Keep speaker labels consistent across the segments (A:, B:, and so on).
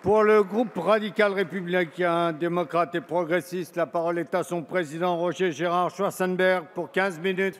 A: Pour le groupe radical républicain, démocrate et progressiste, la parole est à son président Roger Gérard Schwarzenberg pour 15 minutes.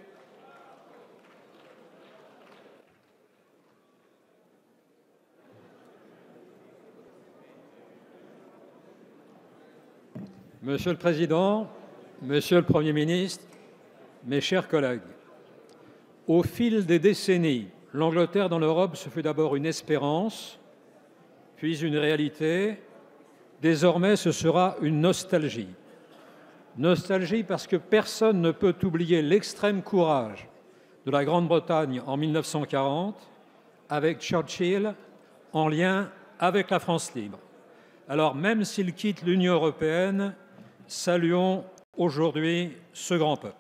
B: Monsieur le Président, Monsieur le Premier ministre, mes chers collègues, au fil des décennies, l'Angleterre dans l'Europe, ce fut d'abord une espérance, puis une réalité. Désormais, ce sera une nostalgie. Nostalgie parce que personne ne peut oublier l'extrême courage de la Grande-Bretagne en 1940 avec Churchill en lien avec la France libre. Alors même s'il quitte l'Union européenne, saluons aujourd'hui ce grand peuple.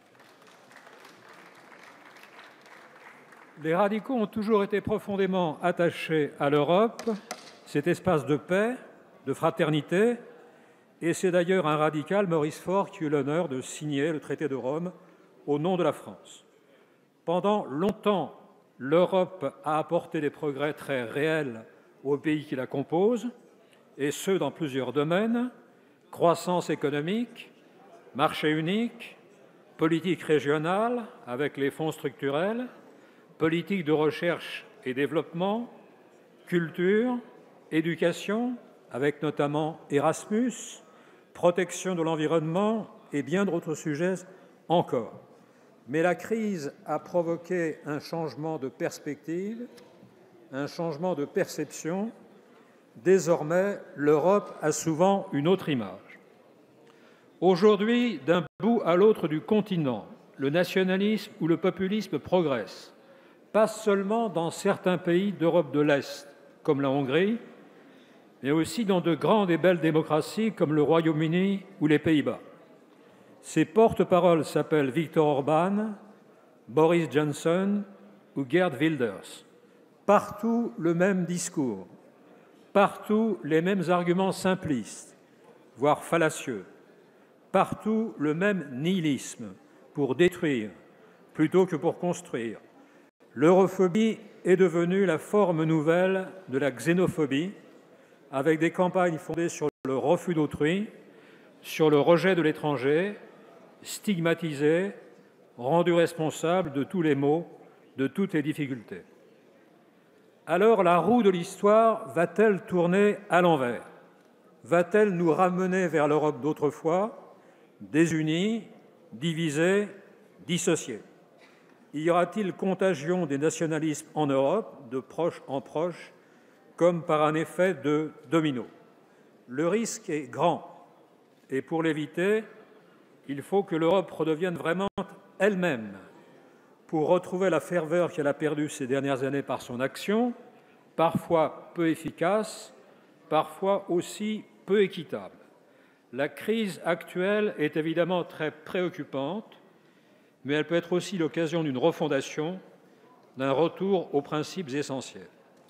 B: Les radicaux ont toujours été profondément attachés à l'Europe, cet espace de paix, de fraternité, et c'est d'ailleurs un radical, Maurice Faure, qui eut l'honneur de signer le traité de Rome au nom de la France. Pendant longtemps, l'Europe a apporté des progrès très réels aux pays qui la composent, et ce dans plusieurs domaines: croissance économique, marché unique, politique régionale avec les fonds structurels, politique de recherche et développement, culture, éducation, avec notamment Erasmus, protection de l'environnement et bien d'autres sujets encore. Mais la crise a provoqué un changement de perspective, un changement de perception. Désormais, l'Europe a souvent une autre image. Aujourd'hui, d'un bout à l'autre du continent, le nationalisme ou le populisme progressent, pas seulement dans certains pays d'Europe de l'Est, comme la Hongrie, mais aussi dans de grandes et belles démocraties comme le Royaume-Uni ou les Pays-Bas. Ces porte-paroles s'appellent Viktor Orban, Boris Johnson ou Geert Wilders. Partout le même discours, partout les mêmes arguments simplistes, voire fallacieux, partout le même nihilisme pour détruire plutôt que pour construire. L'europhobie est devenue la forme nouvelle de la xénophobie, avec des campagnes fondées sur le refus d'autrui, sur le rejet de l'étranger, stigmatisé, rendu responsable de tous les maux, de toutes les difficultés. Alors la roue de l'histoire va-t-elle tourner à l'envers? Va-t-elle nous ramener vers l'Europe d'autrefois, désunie, divisée, dissociée? Y aura-t-il contagion des nationalismes en Europe, de proche en proche, comme par un effet de domino? Le risque est grand, et pour l'éviter, il faut que l'Europe redevienne vraiment elle-même, pour retrouver la ferveur qu'elle a perdue ces dernières années par son action, parfois peu efficace, parfois aussi peu équitable. La crise actuelle est évidemment très préoccupante, mais elle peut être aussi l'occasion d'une refondation, d'un retour aux principes essentiels.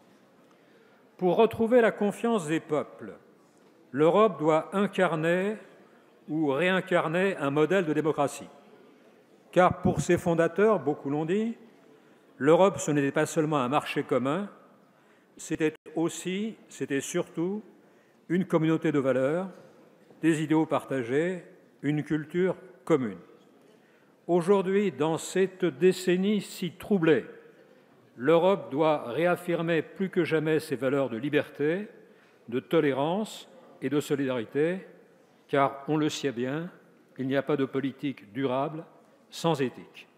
B: Pour retrouver la confiance des peuples, l'Europe doit incarner ou réincarner un modèle de démocratie. Car pour ses fondateurs, beaucoup l'ont dit, l'Europe, ce n'était pas seulement un marché commun, c'était aussi, c'était surtout une communauté de valeurs, des idéaux partagés, une culture commune. Aujourd'hui, dans cette décennie si troublée, l'Europe doit réaffirmer plus que jamais ses valeurs de liberté, de tolérance et de solidarité, car, on le sait bien, il n'y a pas de politique durable sans éthique.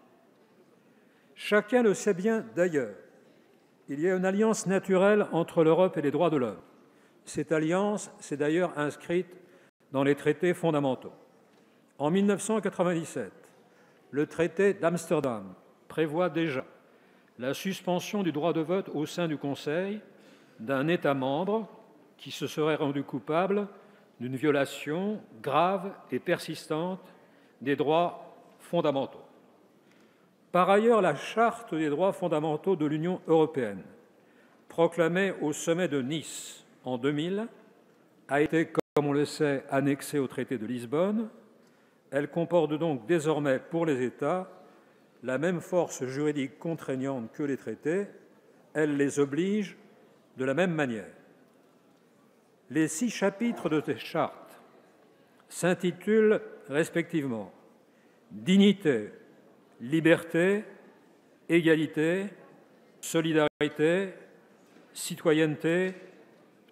B: Chacun le sait bien d'ailleurs, il y a une alliance naturelle entre l'Europe et les droits de l'homme. Cette alliance s'est d'ailleurs inscrite dans les traités fondamentaux. En 1997, le traité d'Amsterdam prévoit déjà la suspension du droit de vote au sein du Conseil d'un État membre qui se serait rendu coupable d'une violation grave et persistante des droits fondamentaux. Par ailleurs, la Charte des droits fondamentaux de l'Union européenne, proclamée au sommet de Nice en 2000, a été, comme on le sait, annexée au traité de Lisbonne. Elle comporte donc désormais pour les États la même force juridique contraignante que les traités. Elle les oblige de la même manière. Les 6 chapitres de cette charte s'intitulent respectivement « Dignité, liberté, égalité, solidarité, citoyenneté, justice »,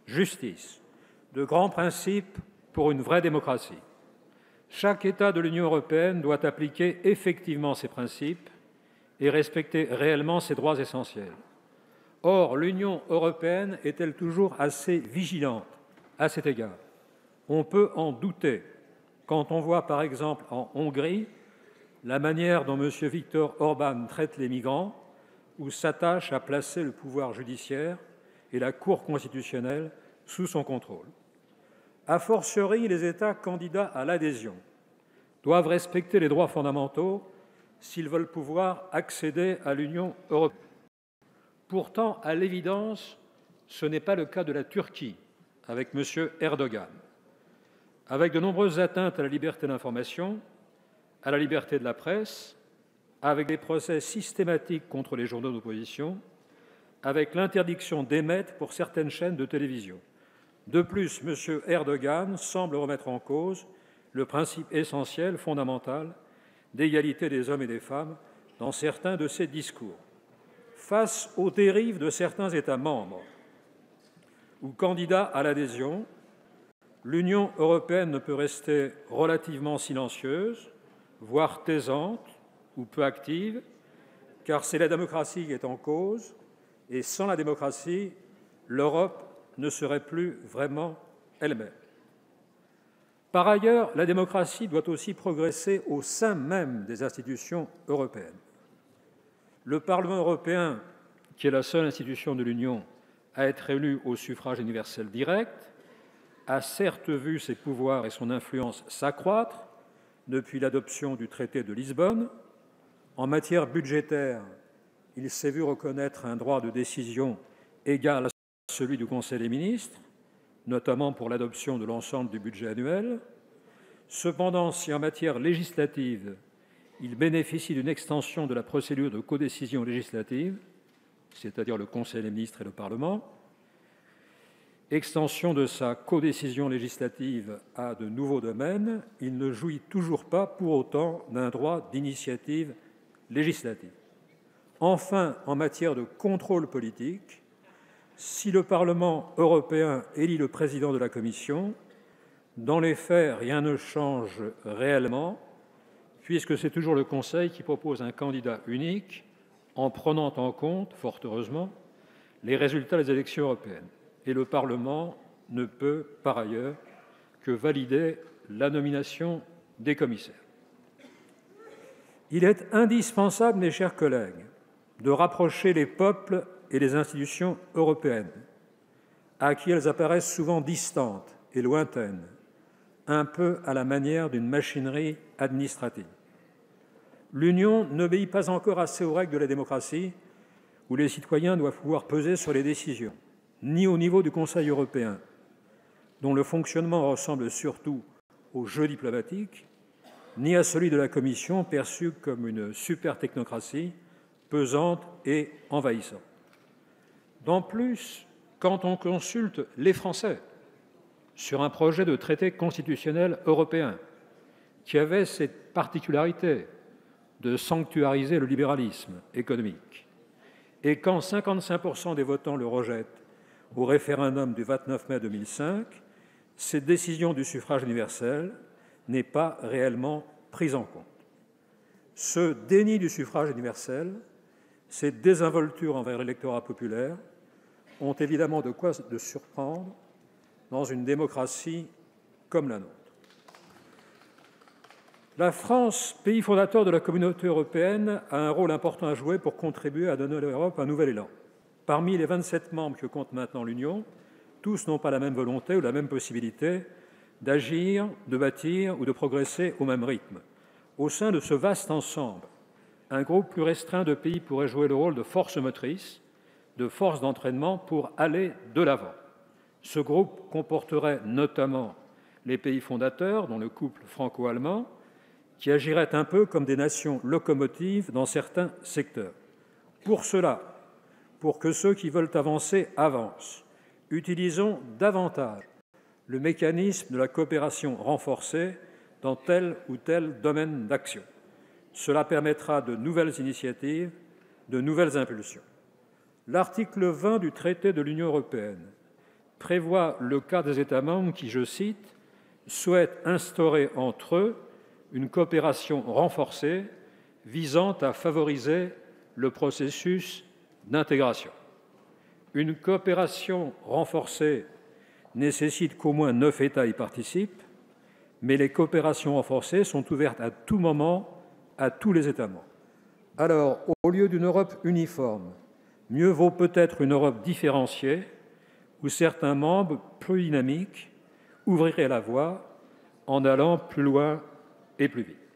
B: de grands principes pour une vraie démocratie. Chaque État de l'Union européenne doit appliquer effectivement ces principes et respecter réellement ses droits essentiels. Or, l'Union européenne est-elle toujours assez vigilante à cet égard? On peut en douter quand on voit, par exemple, en Hongrie, la manière dont M. Viktor Orban traite les migrants ou s'attache à placer le pouvoir judiciaire et la Cour constitutionnelle sous son contrôle. A fortiori, les États candidats à l'adhésion doivent respecter les droits fondamentaux s'ils veulent pouvoir accéder à l'Union européenne. Pourtant, à l'évidence, ce n'est pas le cas de la Turquie, avec M. Erdogan. Avec de nombreuses atteintes à la liberté d'information, à la liberté de la presse, avec des procès systématiques contre les journaux d'opposition, avec l'interdiction d'émettre pour certaines chaînes de télévision. De plus, M. Erdogan semble remettre en cause le principe essentiel, fondamental, d'égalité des hommes et des femmes dans certains de ses discours. Face aux dérives de certains États membres ou candidats à l'adhésion, l'Union européenne ne peut rester relativement silencieuse, voire taisante ou peu active, car c'est la démocratie qui est en cause, et sans la démocratie, l'Europe ne serait plus vraiment elle-même. Par ailleurs, la démocratie doit aussi progresser au sein même des institutions européennes. Le Parlement européen, qui est la seule institution de l'Union à être élu au suffrage universel direct, a certes vu ses pouvoirs et son influence s'accroître depuis l'adoption du traité de Lisbonne. En matière budgétaire, il s'est vu reconnaître un droit de décision égal à celui du Conseil des ministres, notamment pour l'adoption de l'ensemble du budget annuel. Cependant, si en matière législative, il bénéficie d'une extension de la procédure de codécision législative, c'est-à-dire le Conseil des ministres et le Parlement, extension de sa codécision législative à de nouveaux domaines, il ne jouit toujours pas pour autant d'un droit d'initiative législative. Enfin, en matière de contrôle politique, si le Parlement européen élit le président de la Commission, dans les faits, rien ne change réellement, puisque c'est toujours le Conseil qui propose un candidat unique en prenant en compte, fort heureusement, les résultats des élections européennes. Et le Parlement ne peut, par ailleurs, que valider la nomination des commissaires. Il est indispensable, mes chers collègues, de rapprocher les peuples et les institutions européennes, à qui elles apparaissent souvent distantes et lointaines, un peu à la manière d'une machinerie administrative. L'Union n'obéit pas encore assez aux règles de la démocratie, où les citoyens doivent pouvoir peser sur les décisions, ni au niveau du Conseil européen, dont le fonctionnement ressemble surtout au jeu diplomatique, ni à celui de la Commission, perçue comme une super-technocratie pesante et envahissante. D'en plus, quand on consulte les Français sur un projet de traité constitutionnel européen qui avait cette particularité de sanctuariser le libéralisme économique, et quand 55% des votants le rejettent au référendum du 29 mai 2005, cette décision du suffrage universel n'est pas réellement prise en compte. Ce déni du suffrage universel, cette désinvolture envers l'électorat populaire ont évidemment de quoi de surprendre dans une démocratie comme la nôtre. La France, pays fondateur de la communauté européenne, a un rôle important à jouer pour contribuer à donner à l'Europe un nouvel élan. Parmi les 27 membres que compte maintenant l'Union, tous n'ont pas la même volonté ou la même possibilité d'agir, de bâtir ou de progresser au même rythme. Au sein de ce vaste ensemble, un groupe plus restreint de pays pourrait jouer le rôle de force motrice, de force d'entraînement pour aller de l'avant. Ce groupe comporterait notamment les pays fondateurs, dont le couple franco-allemand, qui agiraient un peu comme des nations locomotives dans certains secteurs. Pour cela, pour que ceux qui veulent avancer avancent, utilisons davantage le mécanisme de la coopération renforcée dans tel ou tel domaine d'action. Cela permettra de nouvelles initiatives, de nouvelles impulsions. L'article 20 du traité de l'Union européenne prévoit le cas des États membres qui, je cite, « souhaitent instaurer entre eux une coopération renforcée visant à favoriser le processus d'intégration ». Une coopération renforcée nécessite qu'au moins 9 États y participent, mais les coopérations renforcées sont ouvertes à tout moment à tous les États membres. Alors, au lieu d'une Europe uniforme, mieux vaut peut-être une Europe différenciée, où certains membres plus dynamiques ouvriraient la voie en allant plus loin et plus vite.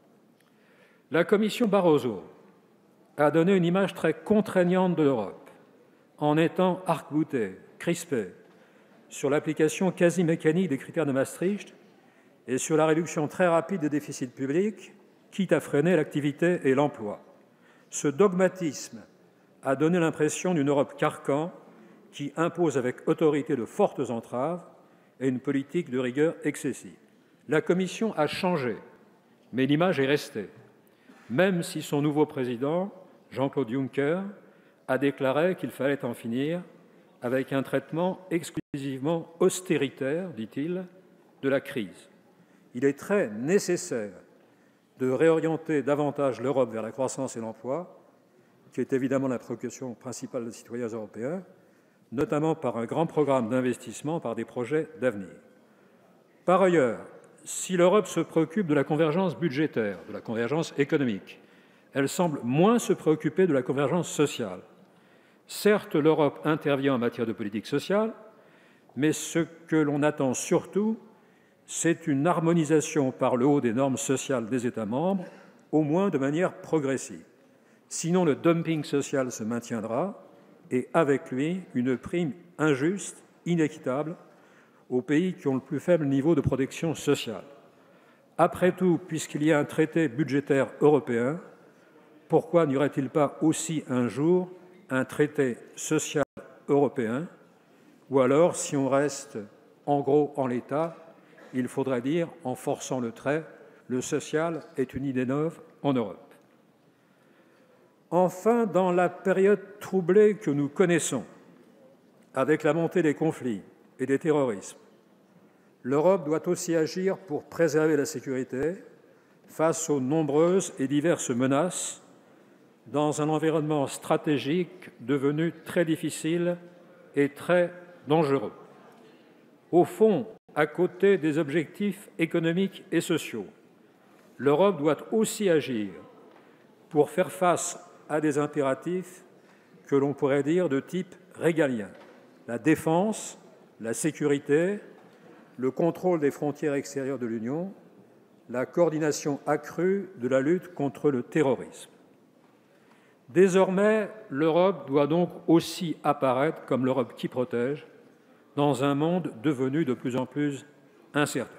B: La Commission Barroso a donné une image très contraignante de l'Europe, en étant arc-boutée, crispée, sur l'application quasi mécanique des critères de Maastricht et sur la réduction très rapide des déficits publics, quitte à freiner l'activité et l'emploi. Ce dogmatisme a donné l'impression d'une Europe carcan qui impose avec autorité de fortes entraves et une politique de rigueur excessive. La Commission a changé, mais l'image est restée, même si son nouveau président, Jean-Claude Juncker, a déclaré qu'il fallait en finir avec un traitement exclusivement austéritaire, dit-il, de la crise. Il est très nécessaire de réorienter davantage l'Europe vers la croissance et l'emploi, qui est évidemment la préoccupation principale des citoyens européens, notamment par un grand programme d'investissement, par des projets d'avenir. Par ailleurs, si l'Europe se préoccupe de la convergence budgétaire, de la convergence économique, elle semble moins se préoccuper de la convergence sociale. Certes, l'Europe intervient en matière de politique sociale, mais ce que l'on attend surtout, c'est une harmonisation par le haut des normes sociales des États membres, au moins de manière progressive. Sinon, le dumping social se maintiendra et, avec lui, une prime injuste, inéquitable, aux pays qui ont le plus faible niveau de protection sociale. Après tout, puisqu'il y a un traité budgétaire européen, pourquoi n'y aurait-il pas aussi un jour un traité social européen? Ou alors, si on reste en gros en l'état, il faudrait dire, en forçant le trait, le social est une idée neuve en Europe. Enfin, dans la période troublée que nous connaissons, avec la montée des conflits et des terrorismes, l'Europe doit aussi agir pour préserver la sécurité face aux nombreuses et diverses menaces dans un environnement stratégique devenu très difficile et très dangereux. Au fond, à côté des objectifs économiques et sociaux, l'Europe doit aussi agir pour faire face à des impératifs que l'on pourrait dire de type régalien: la défense, la sécurité, le contrôle des frontières extérieures de l'Union, la coordination accrue de la lutte contre le terrorisme. Désormais, l'Europe doit donc aussi apparaître comme l'Europe qui protège dans un monde devenu de plus en plus incertain.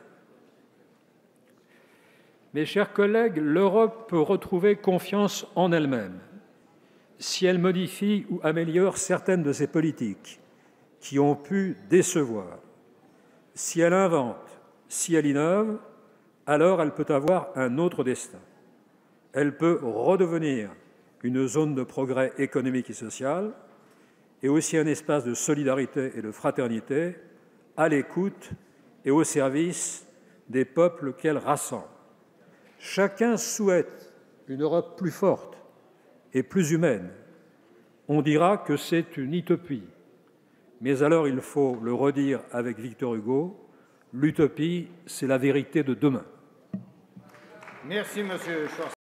B: Mes chers collègues, l'Europe peut retrouver confiance en elle-même si elle modifie ou améliore certaines de ses politiques qui ont pu décevoir. Si elle invente, si elle innove, alors elle peut avoir un autre destin. Elle peut redevenir une zone de progrès économique et social, et aussi un espace de solidarité et de fraternité, à l'écoute et au service des peuples qu'elle rassemble. Chacun souhaite une Europe plus forte et plus humaine. On dira que c'est une utopie, mais alors il faut le redire avec Victor Hugo, l'utopie, c'est la vérité de demain.
A: Merci, Monsieur Schwarzenberg.